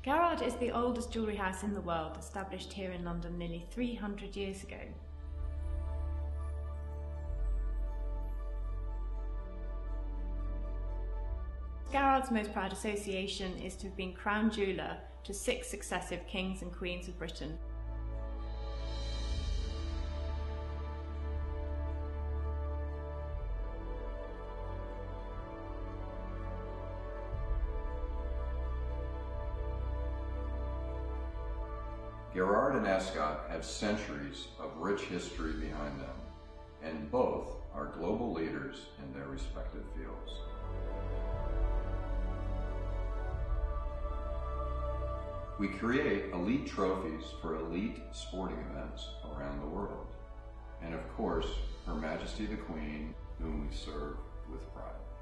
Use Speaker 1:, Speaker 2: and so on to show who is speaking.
Speaker 1: Garrard is the oldest jewellery house in the world, established here in London nearly 300 years ago. Garrard's most proud association is to have been crown jeweller to 6 successive kings and queens of Britain.
Speaker 2: Garrard and Ascot have centuries of rich history behind them, and both are global leaders in their respective fields. We create elite trophies for elite sporting events around the world, and of course, Her Majesty the Queen, whom we serve with pride.